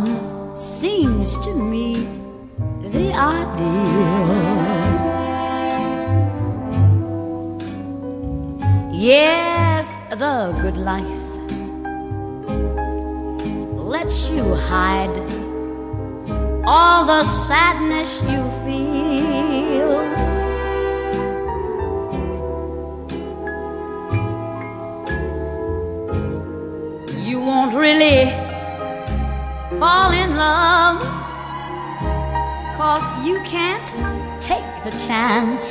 sun seems to me the ideal. Yes, the good life lets you hide all the sadness you feel. You won't really fall in love, 'cause you can't take the chance.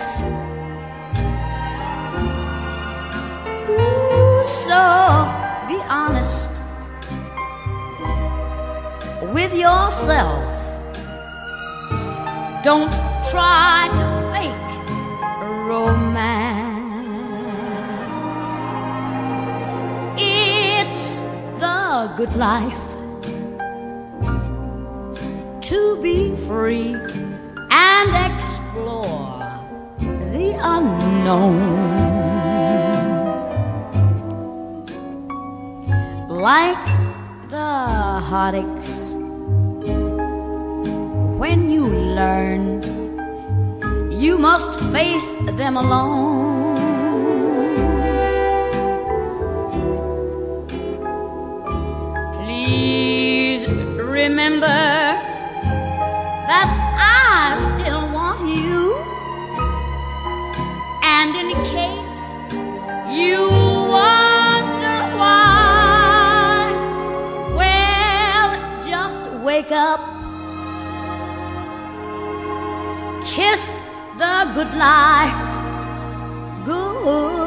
Ooh, so be honest with yourself. Don't try to fake romance. It's the good life to be free and explore the unknown. Like the heartaches when you learn you must face them alone. Please remember that I still want you, and in case you wonder why, well, just wake up, kiss the good life good